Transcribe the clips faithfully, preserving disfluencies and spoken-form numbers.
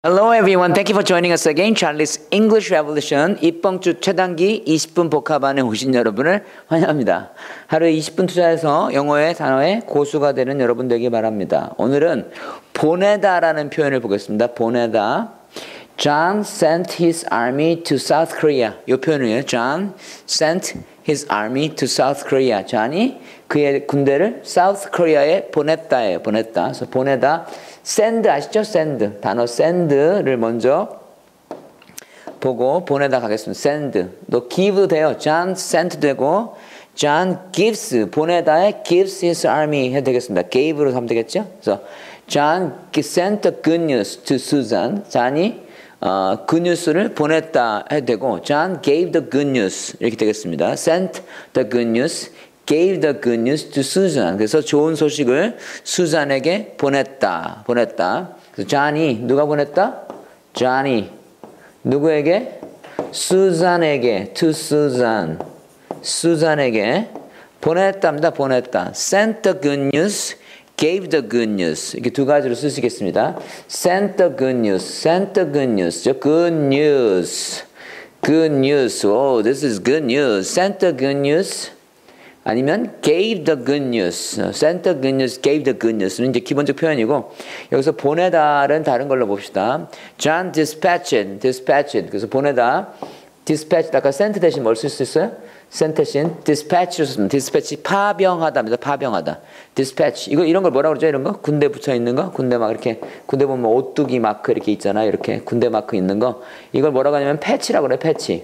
Hello everyone, thank you for joining us again. Charlie's English Revolution 이번 주 최단기 이십 분 복합반에 오신 여러분을 환영합니다. 하루에 이십 분 투자해서 영어의 단어의 고수가 되는 여러분 되길 바랍니다. 오늘은 보내다라는 표현을 보겠습니다. 보내다. John sent his army to South Korea. 이 표현이에요. John sent his army to South Korea. 존이 그의 군대를 South Korea에 보냈다예요. 보냈다. 그래서 보내다. send 아시죠? send. 단어 send를 먼저 보고 보내다 가겠습니다. send. 또 give 돼요. John sent 되고 John gives. 보내다에 gives his army 해도 되겠습니다. gave로 하면 되겠죠? 그래서 John sent the good news to Susan. 존이 어, 그 뉴스를 보냈다 해도 되고 John gave the good news 이렇게 되겠습니다. sent the good news, gave the good news to Susan. 그래서 좋은 소식을 수잔에게 보냈다. 보냈다. 그래서 John이 누가 보냈다? John이 누구에게? 수잔에게. to Susan. 수잔에게 보냈답니다. 보냈다. sent the good news, gave the good news. 이렇게 두 가지로 쓰시겠습니다. sent the good news, sent the good news. good news. good news. Oh, this is good news. sent the good news. 아니면 gave the good news. sent the good news, gave the good news는 이제 기본적 표현이고 여기서 보내다는 다른 걸로 봅시다. John dispatched, dispatched. 그래서 보내다. dispatched. 아까 sent 대신 뭘 쓸 수 있어요? sent 대신 dispatch를 썼습니다. dispatch 파병하다입니다. 파병하다. dispatch. 이거 이런 걸 뭐라고 그러죠? 이런 거? 군대 붙여 있는 거? 군대 막 이렇게 군대 보면 오뚜기 마크 이렇게 있잖아요. 이렇게 군대 마크 있는 거. 이걸 뭐라고 하냐면 패치라고 그래요. 패치.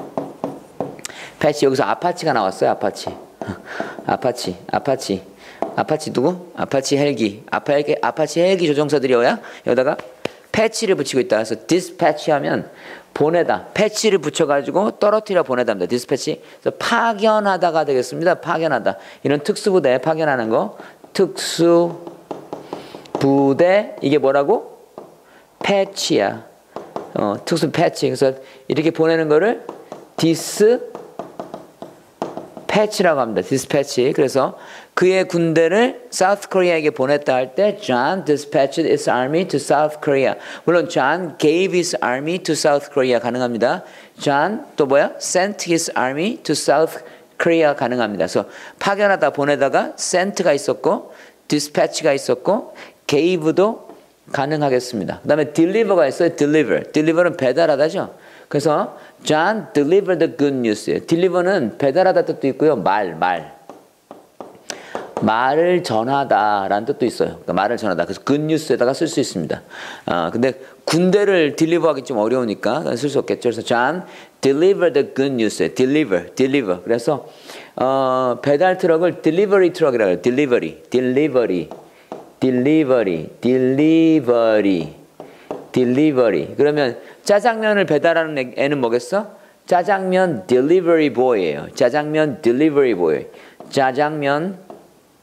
패치. 여기서 아파치가 나왔어요. 아파치. 아파치. 아파치. 아파치 누구? 아파치 헬기. 아파 헬기, 아파치 헬기 조종사들이어야 여기다가 패치를 붙이고 있다. 그래서 dispatch 하면 보내다. 패치를 붙여가지고 떨어뜨려 보내답니다. dispatch. 그래서 파견하다가 되겠습니다. 파견하다. 이런 특수부대 파견하는 거. 특수부대. 이게 뭐라고? 패치야. 어, 특수 패치. 그래서 이렇게 보내는 거를 dispatch라고 합니다. dispatch. 그래서 그의 군대를 South Korea에게 보냈다 할 때 John dispatched his army to South Korea. 물론 John gave his army to South Korea 가능합니다. John 또 뭐야? sent his army to South Korea 가능합니다. 그래서 파견하다 보내다가 sent가 있었고 dispatch가 있었고 gave도 가능하겠습니다. 그 다음에 deliver가 있어요. deliver. deliver는 배달하다죠. 그래서 John delivered the good news. deliver는 배달하다 뜻도 있고요. 말, 말. 말을 전하다라는 뜻도 있어요. 그러니까 말을 전하다. 그래서 good news에다가 쓸 수 있습니다. 아, 근데 군대를 deliver하기 좀 어려우니까 쓸 수 없겠죠. 그래서 John delivered the good news. deliver, deliver. 그래서 어, 배달 트럭을 delivery 트럭이라고 해요. delivery, delivery, delivery, delivery, delivery. 그러면 짜장면을 배달하는 애는 뭐겠어? 짜장면 delivery boy예요. 짜장면 delivery boy. 짜장면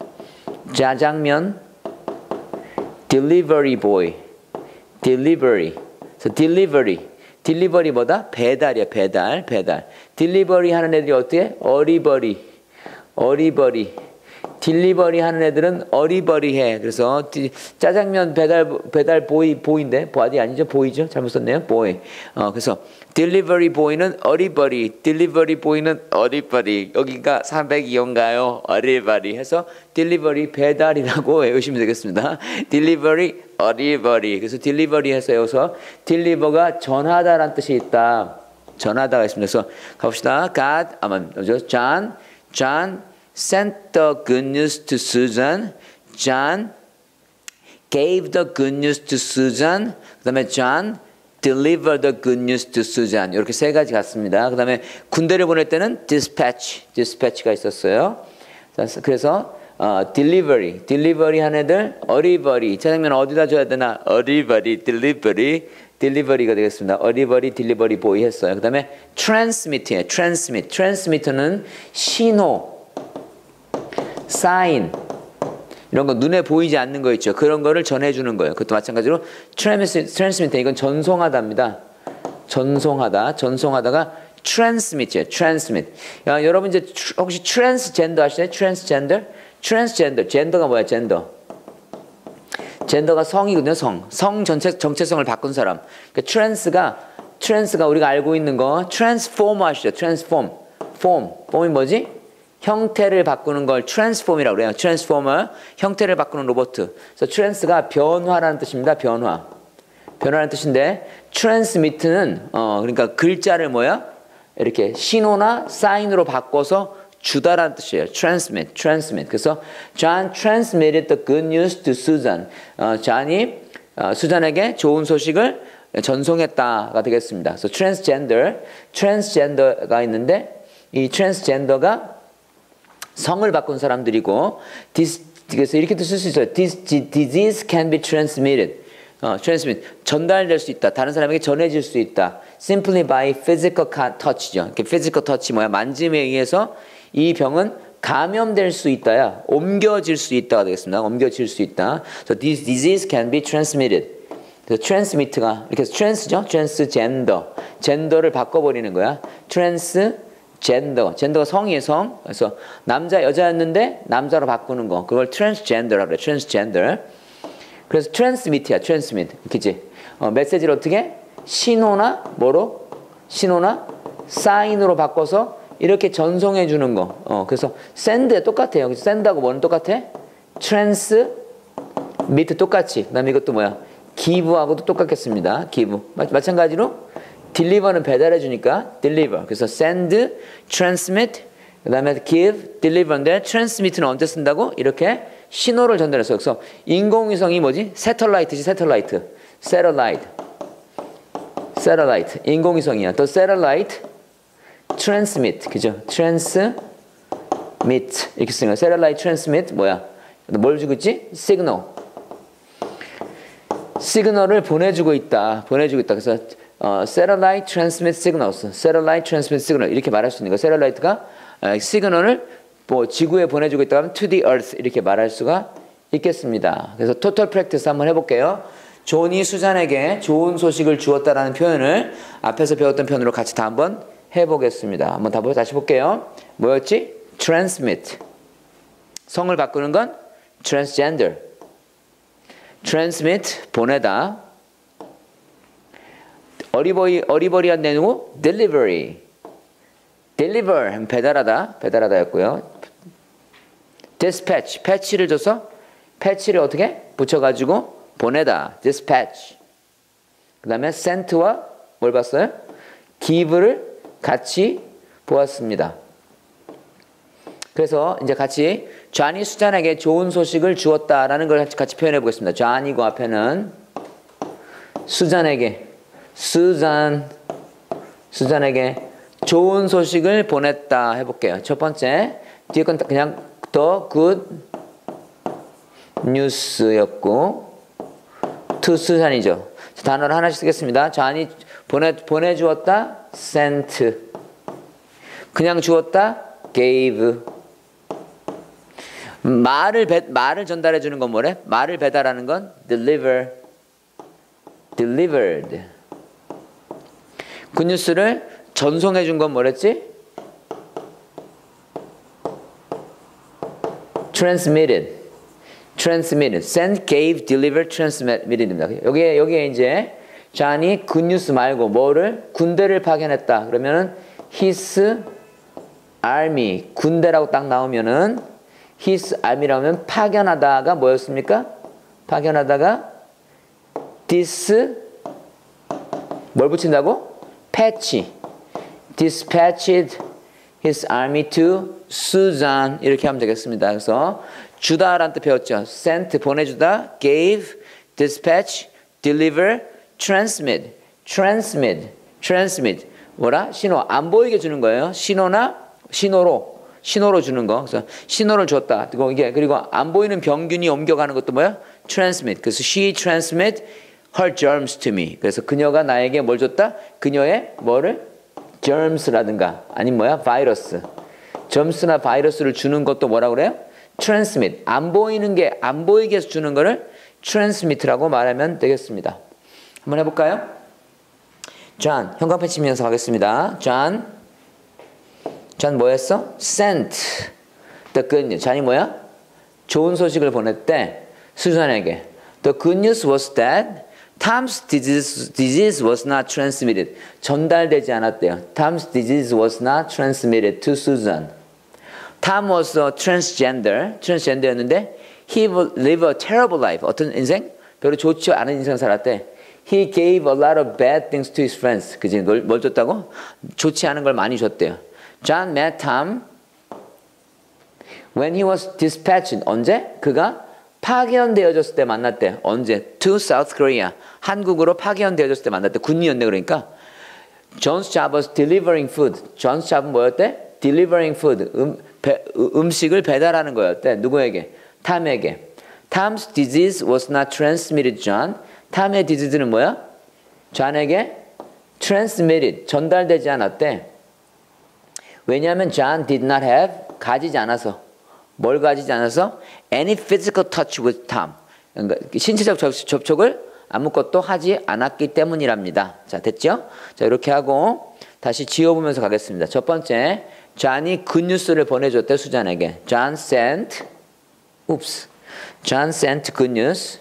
짜장면 delivery boy. delivery. 그래서 delivery. delivery 뭐다? 배달이야. 배달. 배달. delivery 하는 애들이 어떻게? 어리버리. 어리버리. 딜리버리 하는 애들은 어리버리해. 그래서 디, 짜장면 배달 배달 보이 보이인데 보아디 아니죠? 보이죠? 잘못 썼네요. 보이. 어 그래서 딜리버리 보이는 어리버리, 딜리버리 보이는 어리버리. 여기가 삼백이 호인가요? 어리버리 해서 딜리버리 배달이라고 외우시면 되겠습니다. 딜리버리 어리버리. 그래서 딜리버리 해서 여기서 딜리버가 전하다라는 뜻이 있다. 전하다가 있습니다. 그래서 가봅시다. God, 아마 John, John sent the good news to Susan. John gave the good news to Susan. 그 다음에 John delivered the good news to Susan. 이렇게 세 가지 같습니다. 그 다음에 군대를 보낼 때는 dispatch, dispatch가 있었어요. 그래서 어, delivery, delivery 한 애들 어리버리. 짜장면 어디다 줘야 되나? 어리버리, delivery. 딜리버리가 되겠습니다. 어리버리 딜리버리 보이 했어요. 그 다음에 transmit이에요. transmit. transmit는 신호, 사인 이런 거 눈에 보이지 않는 거 있죠. 그런 거를 전해주는 거예요. 그것도 마찬가지로 transmit 이건 전송하다입니다. 전송하다. 전송하다가 transmit이에요. transmit. 야, 여러분 이제 혹시 transgender 아시나요? transgender? transgender. 젠더가 뭐야? 젠더. 젠더가 성이거든요. 성. 성 전체 정체성을 바꾼 사람. 그러니까 트랜스가 트랜스가 우리가 알고 있는 거 트랜스포머 아시죠? 트랜스폼. 폼. 폼이 뭐지? 형태를 바꾸는 걸 트랜스폼이라고 그래요. 트랜스포머. 형태를 바꾸는 로봇. 그래서 트랜스가 변화라는 뜻입니다. 변화. 변화라는 뜻인데 트랜스미트는 어 그러니까 글자를 뭐야? 이렇게 신호나 사인으로 바꿔서 주다라는 뜻이에요. transmit, transmit. 그래서 John transmitted the good news to Susan. 어, 존이 어, 수잔에게 좋은 소식을 전송했다가 되겠습니다. 그래서 transgender, transgender가 있는데 이 transgender가 성을 바꾼 사람들이고 this, 그래서 이렇게도 쓸 수 있어요. This disease can be transmitted. 어, transmit, 전달될 수 있다. 다른 사람에게 전해질 수 있다. Simply by physical touch죠. physical touch 뭐야? 만짐에 의해서 이 병은 감염될 수 있다야. 옮겨질 수 있다가 되겠습니다. 옮겨질 수 있다. So this disease can be transmitted. 그래서 transmit가 이렇게 해서 trans죠. transgender. 젠더를 바꿔버리는 거야. transgender. 젠더가 성이에요. 성. 그래서 남자 여자였는데 남자로 바꾸는 거. 그걸 transgender라고 그래. transgender. 그래서 트랜스미트야, 트랜스미트. 그치? 어, 메시지를 어떻게? 신호나, 뭐로? 신호나 사인으로 바꿔서 이렇게 전송해 주는 거. 어, 그래서 send 똑같아요. send하고 뭐는 똑같아? transmit 똑같이. 그 다음에 이것도 뭐야? give하고도 똑같겠습니다. give. 마, 마찬가지로 deliver는 배달해 주니까 deliver. 그래서 send, transmit, 그 다음에 give, deliver인데 transmit는 언제 쓴다고? 이렇게 신호를 전달했어. 그래서 인공위성이 뭐지? 새털라이트지, 새털라이트. 새털라이트. 새털라이트. 인공위성이야. 또 새털라이트 transmit. 그죠? transmit. 이렇게 쓰는 거야. 새털라이트 transmit 뭐야? 뭘 주고 있지? 시그널. 시그널을 보내주고 있다. 보내주고 있다. 그래서 어, satellite transmit signals. satellite transmit signal. 이렇게 말할 수 있는 거. satellite가 어, 시그널을 뭐 지구에 보내주고 있다 하면 to the earth 이렇게 말할 수가 있겠습니다. 그래서 total practice 한번 해볼게요. 존이 수잔에게 좋은 소식을 주었다라는 표현을 앞에서 배웠던 표현으로 같이 다 한번 해보겠습니다. 한번 다 다시 볼게요. 뭐였지? transmit. 성을 바꾸는 건 transgender. transmit 보내다. 어리버리 어리버리한 내용 delivery. deliver 배달하다 배달하다였고요. dispatch 패치를 줘서 패치를 어떻게 붙여가지고 보내다 dispatch. 그 다음에 sent와 뭘 봤어요? give를 같이 보았습니다. 그래서 이제 같이 존이 수잔에게 좋은 소식을 주었다라는 걸 같이 표현해 보겠습니다. 존이고 앞에는 수잔에게 수잔 수잔에게 좋은 소식을 보냈다 해볼게요. 첫 번째 뒤에 건 그냥 the good news였고 to 수잔이죠. 단어를 하나씩 쓰겠습니다. 존이 보내, 보내주었다 sent. 그냥 주었다 gave. 말을 배, 말을 전달해 주는 건 뭐래? 말을 배달하는 건 deliver. delivered. 굿뉴스를 전송해 준 건 뭐랬지? transmitted. transmitted. send, gave, deliver, transmitted입니다. 여기에 여기에 이제 존이 굿뉴스 말고 뭐를 군대를 파견했다. 그러면은 his army 군대라고 딱 나오면은 his army라고 하면 파견하다가 뭐였습니까? 파견하다가 this 뭘 붙인다고? patch. dispatched his army to Susan 이렇게 하면 되겠습니다. 그래서 주다라는 뜻 배웠죠. sent 보내주다, gave, dispatch, deliver, transmit, transmit, transmit 뭐라? 신호 안 보이게 주는 거예요. 신호나 신호로 신호로 주는 거. 그래서 신호를 줬다. 그리고 이게 그리고 안 보이는 병균이 옮겨가는 것도 뭐야? transmit. 그래서 she transmit her germs to me. 그래서 그녀가 나에게 뭘 줬다? 그녀의 뭐를? germs라든가 아니면 뭐야? 바이러스. germs나 바이러스를 주는 것도 뭐라고 그래요? transmit. 안 보이는 게 안 보이게 해서 주는 거를 transmit라고 말하면 되겠습니다. 한번 해볼까요? John, 형광펜 치면서 하겠습니다. John, John 뭐 했어? sent the good news. John이 뭐야? 좋은 소식을 보냈대. 수잔에게. The good news was that Tom's disease, disease was not transmitted. 전달되지 않았대요. Tom's disease was not transmitted to Susan. Tom was a transgender, transgender였는데 he would live a terrible life. 어떤 인생? 별로 좋지 않은 인생을 살았대. He gave a lot of bad things to his friends. 그지? 뭘, 뭘 줬다고? 좋지 않은 걸 많이 줬대요. John met Tom when he was dispatched. 언제? 그가 파견되어졌을 때 만났대. 언제? To South Korea. 한국으로 파견되어졌을 때 만났대. 군인이었네 그러니까. John's job was delivering food. John's job은 뭐였대? Delivering food. 음, 배, 음식을 배달하는 거였대. 누구에게? 탐에게. Tom's disease was not transmitted, John. 탐의 disease는 뭐야? John에게 transmitted. 전달되지 않았대. 왜냐하면 John did not have. 가지지 않아서. 뭘 가지지 않아서? Any physical touch with Tom. 그러니까 신체적 접촉을 아무것도 하지 않았기 때문이랍니다. 자, 됐죠? 자, 이렇게 하고 다시 지워보면서 가겠습니다. 첫 번째, John이 굿뉴스를 보내줬대, 수잔에게. John sent, oops, John sent good news.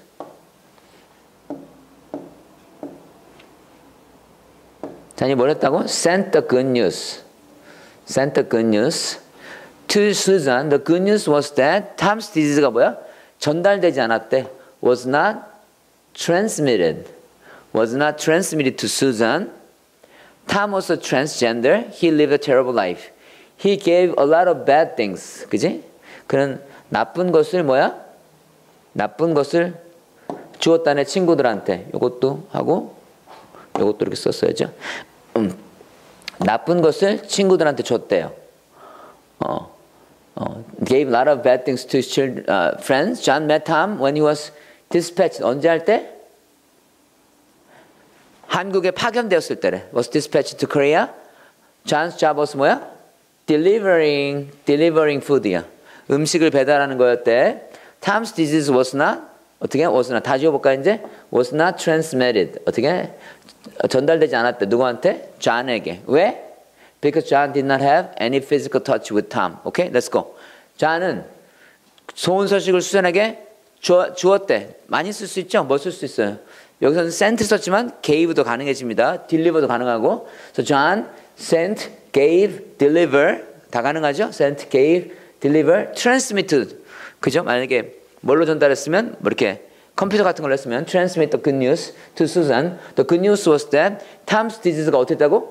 잔이 뭘 했다고? Sent the good news. Sent the good news. To Susan, the good news was that Tom's disease가 뭐야? 전달되지 않았대. Was not transmitted. Was not transmitted to Susan. Tom was a transgender. He lived a terrible life. He gave a lot of bad things. 그지? 그는 나쁜 것을 뭐야? 나쁜 것을 주었다네 친구들한테. 요것도 하고 요것도 이렇게 썼어야죠. 음. 나쁜 것을 친구들한테 줬대요. 어. 어, gave a lot of bad things to his children, uh, friends. John met Tom when he was dispatched. 언제 할 때? 한국에 파견되었을 때래. Was dispatched to Korea. John's job was 뭐야? Delivering, delivering food이야. 음식을 배달하는 거였대. Tom's disease was not, 어떻게? Was not. 다 지워볼까 이제? Was not transmitted. 어떻게? 전달되지 않았대. 누구한테? John에게. 왜? Because John did not have any physical touch with Tom. Okay, let's go. John은 좋은 소식을 수잔에게 주, 주었대. 많이 쓸 수 있죠? 뭐 쓸 수 있어요? 여기서는 sent 썼지만 gave도 가능해집니다. deliver도 가능하고. So John sent, gave, deliver 다 가능하죠? sent, gave, deliver, transmitted. 그죠? 만약에 뭘로 전달했으면 뭐 이렇게 컴퓨터 같은 걸 했으면 transmit the good news to Susan. The good news was that Tom's disease가 어떻게 했다고?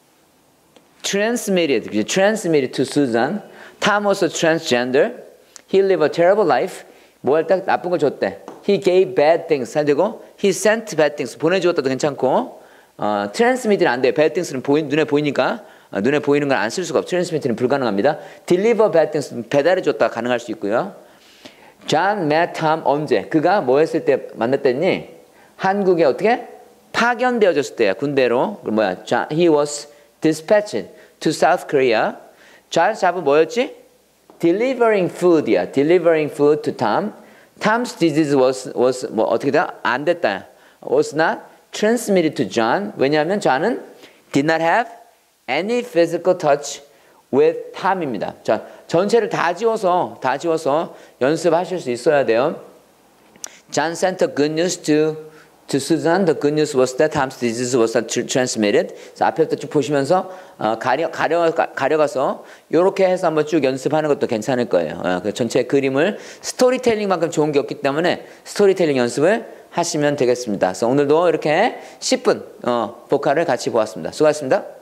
Transmitted, transmitted to Susan. Tom was a transgender. He lived a terrible life. 뭐 할 때 나쁜 걸 줬대. He gave bad things. 잘 되고, he sent bad things. 보내주었다도 괜찮고, 어, transmit는 안 돼요. bad things는 보이, 눈에 보이니까 어, 눈에 보이는 걸 안 쓸 수가 없죠. transmit는 불가능합니다. deliver bad things 배달해줬다 가능할 수 있고요. John met Tom 언제? 그가 뭐 했을 때 만났댔니? 한국에 어떻게? 파견되어졌을 때야. 군대로. 그 뭐야? John, he was dispatched to South Korea. John 잡은 뭐였지? Delivering food이야. Delivering food to Tom. Tom's disease was was 뭐 어떻게 돼? 안 됐다. Was not transmitted to John. 왜냐하면 John은 did not have any physical touch with Tom입니다. 자, 전체를 다 지워서 다 지워서 연습하실 수 있어야 돼요. John sent the good news to to Susan. The good news was that Tom's disease was not transmitted. 자, 앞에부터 쭉 보시면서 어, 가려 가려 가려가서 이렇게 해서 한번 쭉 연습하는 것도 괜찮을 거예요. 어, 그 전체 그림을 스토리텔링만큼 좋은 게 없기 때문에 스토리텔링 연습을 하시면 되겠습니다. 그래서 오늘도 이렇게 십 분 어, 보컬을 같이 보았습니다. 수고하셨습니다.